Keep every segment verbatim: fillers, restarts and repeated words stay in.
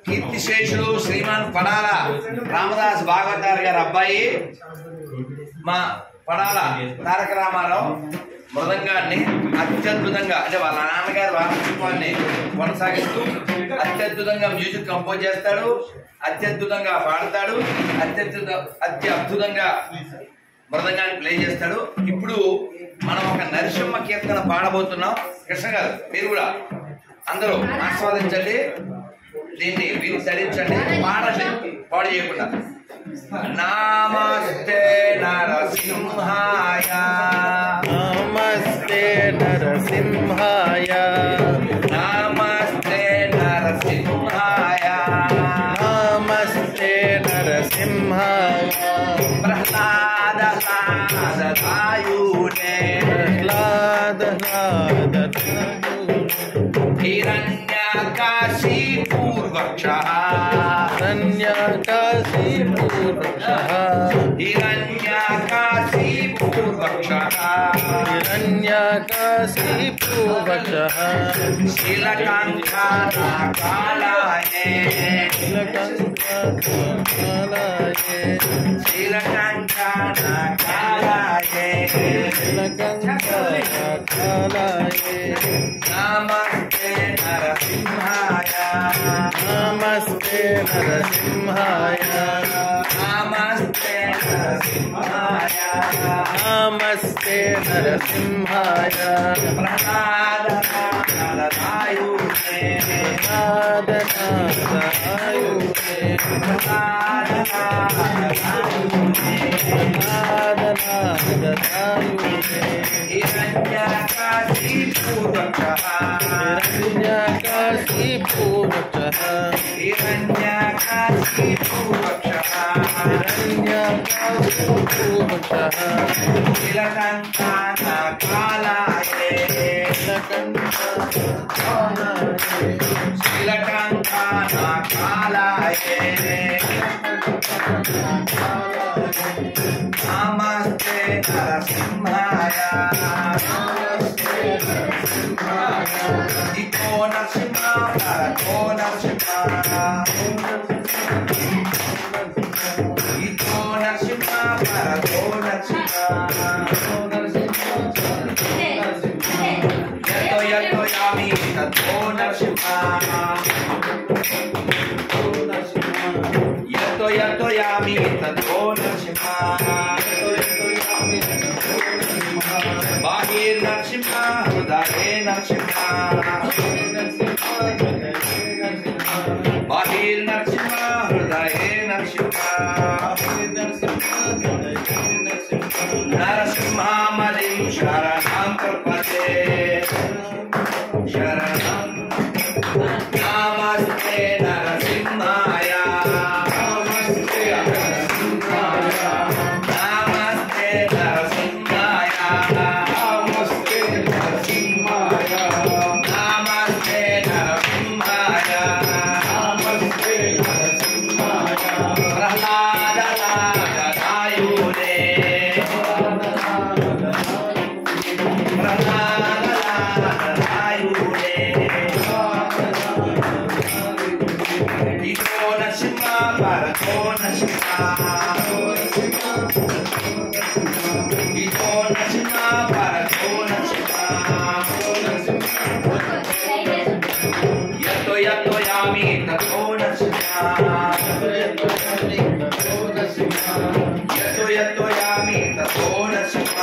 కీర్తిశేషులు శ్రీమాన్ పడాల రామదాస్ భాగవతార్ గారి అబ్బాయి మా పడాల తారక రామారావు మృదంగాన్ని అత్యద్భుతంగా అంటే వాళ్ళ నాన్నగారి వారసత్వాన్ని కొనసాగిస్తూ అత్యద్భుతంగా మ్యూజిక్ కంపోజ్ చేస్తాడు, అత్యద్భుతంగా పాడతాడు, అత్యద్భుత అత్యద్భుతంగా మృదంగాన్ని ప్లే చేస్తాడు. ఇప్పుడు మనం ఒక నరసింహ కీర్తన పాడబోతున్నాం. కృష్ణ గారు మీరు కూడా అందరూ ఆస్వాదించండి, దీన్ని వీరు ధరించండి, పాడండి పాడు చేయకుండా. నమస్తే నరసింహాయ నమస్తే నరసింహాయ నమస్తే నరసింహాయ నమస్తే నరసింహాయ ప్రహ్లాద సాయునే ప్రహ్లాద హిరణ్యకాశీ పూర్వక్షః హిరణ్యకాశీ పూర్వక్షః హిరణ్యకాశీ పూర్వక్షః హిరణ్యకాశీ పూర్వక్షః శీలకంఠానాకాలాయే శీలకంఠానాకాలాయే శీలకంఠానాకాలాయే శీలకంఠానాకాలాయే నమస్తే నరసింహాయ నమస్తే నరసింహాయ నమస్తే నరసింహాయ నమస్తే నరసింహాయ ప్రహ్లాదనాథాయునే నాదనాదాయునే ప్రహ్లాదనాథాయునే నాదనాదాయునే హిరణ్యకాశీ పూర్వక్షః హిరణ్యకాశీ పూర్వక్షః హిరణ్యకాశీ పూర్వక్షః హిరణ్యకాశీ పూర్వక్షః శీలకంఠానాకాలాయే శీలకంఠానాకాలాయే శీలకంఠానాకాలాయే నమస్తే నరసింహాయ ఇకో నరసింహ పరకో నరసింహ ఇకో నరసింహ పరకో నరసింహ యతో యతో యామి తతో నరసింహ యతో యతో యామి తతో నరసింహ బాహిర్ నరసింహ హృదయే నరసింహ బాహిర్ నరసింహ హృదయే నరసింహ నరసింహమలిం శరణం ప్రపదే శరణం నమస్తే నరసింహాయ నమస్తే నరసింహాయ నమస్తే నరసింహాయ నమస్తే నరసింహాయ నమస్తే నరసింహాయ నమస్తే నరసింహాయ ప్రహ్లాదనాథాయునే ప్రహ్లాదనాథాయునే ఇకో నరసింహ పరకో నరసింహ ఇకో నరసింహ పరకో నరసింహ యతో యతో యామి తతో నరసింహ యతో యతో యామి తతో నరసింహ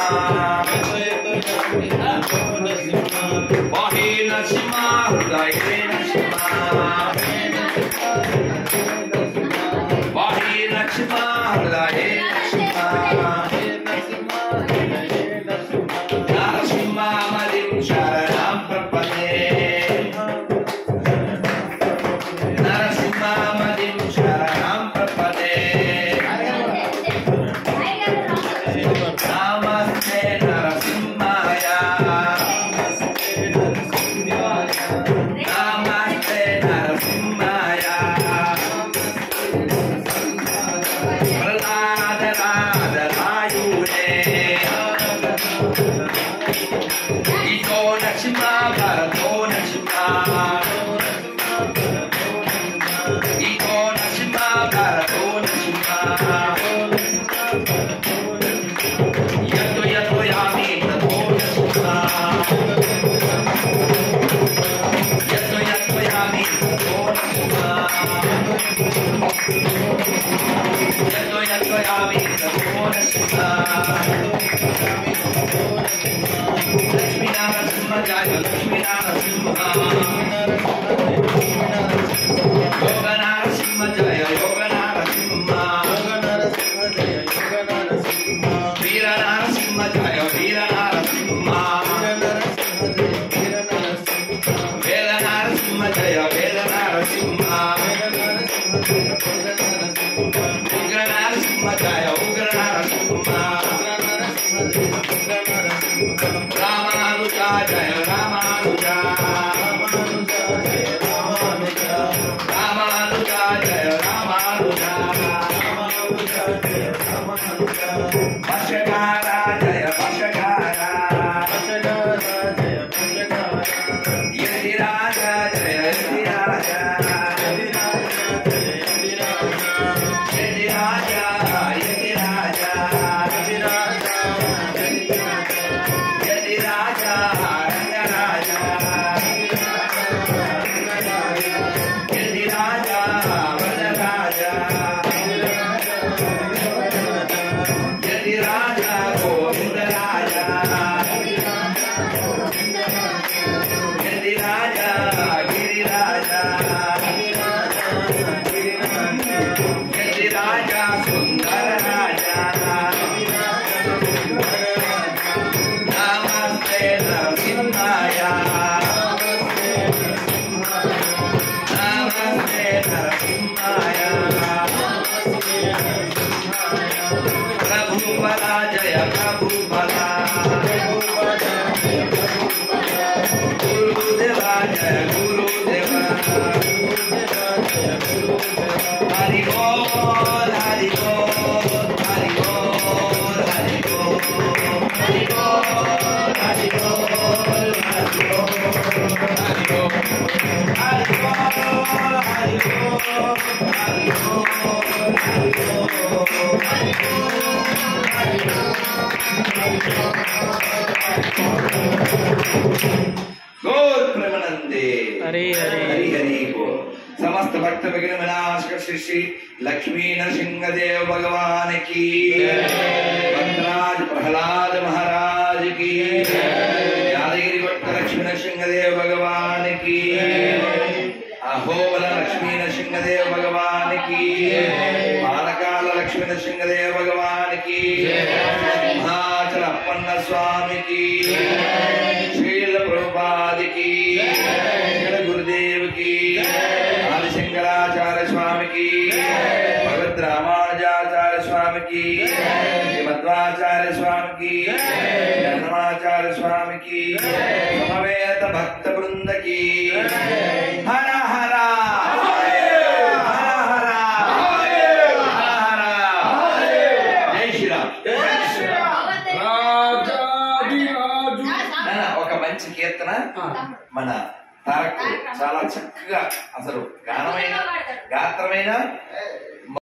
బాహి నరసింహ హృదయే నరసింహ బాహి నరసింహ హృదయే నరసింహ నరసింహమలిం శరణం ప్రపదే నరసింహమలిం శరణం ప్రపదే यतो यतो यामि ततो नरसिंहा लक्ष्मी नरसिंह जय लक्ष्मी नरसिंह योग नरसिंह जय योग नरसिंह वीर नरसिंह जय वीर नरसिंह वेद नरसिंह जय वेद नरसिंह उग्र नरसिंह जय उग्र नरसिंह रामानुजा जय रामानुजा रामानुजा जय रामानुजा वशकारा जय वशकारा यतिराज जय यतिराज यतिराज यतिराज यतिराज रंगराज यतिराज वरराज यतिराज गोविंदराज यतिराज गिरिराज यतिराज सुंदर राजा नमस्ते नरसिंहाय नमस्ते नरसिंहाय प्रभु बला जय प्रभु बला गुरुदेवा जय गुरुदेवा हरि बोल हरि बोल हरि बोल हरि बोल हरि बोल हरि बोल हरि बोल हरि बोल हरि बोल हरि बोल हरि गौर प्रेमानंदे हरि हरि हरि हरि बोल। समस्त भक्त भगिनी विनाशक श्री श्री लक्ष्मी नरसिंह देव भगवान की भक्तराज प्रहलाद महाराज की यादगिरी भक्त लक्ष्मी नरसिंह देव भगवान की अहोबल लक्ष्मी नरसिंह देव भगवान की पालकाल लक्ष्मी नरसिंह देव भगवान की सिंहाचल अप्पन्न स्वामी की श्रील प्रभुपाद की श्री गुरुदेव की आदि शंकराचार्य स्वामी की भगवत रामानुजाचार्य स्वामी की मध्वाचार्य स्वामी की जन्माचार्य स्वामी की समवेत भक्त वृंद की हर हर जय श्री राम। ఒక మంచి కీర్తన మన తారక్ చాలా చక్కగా అసలు గానమైన గాత్రమైన